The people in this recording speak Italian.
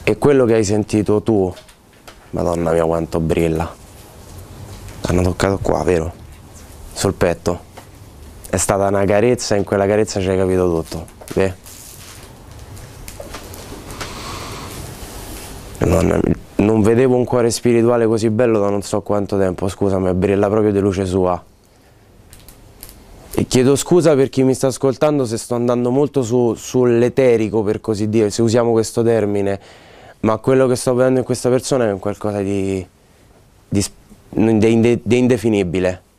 E quello che hai sentito tu, Madonna mia quanto brilla. Hanno toccato qua, vero? Sul petto. È stata una carezza, in quella carezza ci hai capito tutto. Beh. Non vedevo un cuore spirituale così bello da non so quanto tempo, scusami, brilla proprio di luce sua. E chiedo scusa per chi mi sta ascoltando se sto andando molto sull'eterico, per così dire, se usiamo questo termine, ma quello che sto vedendo in questa persona è qualcosa di indefinibile.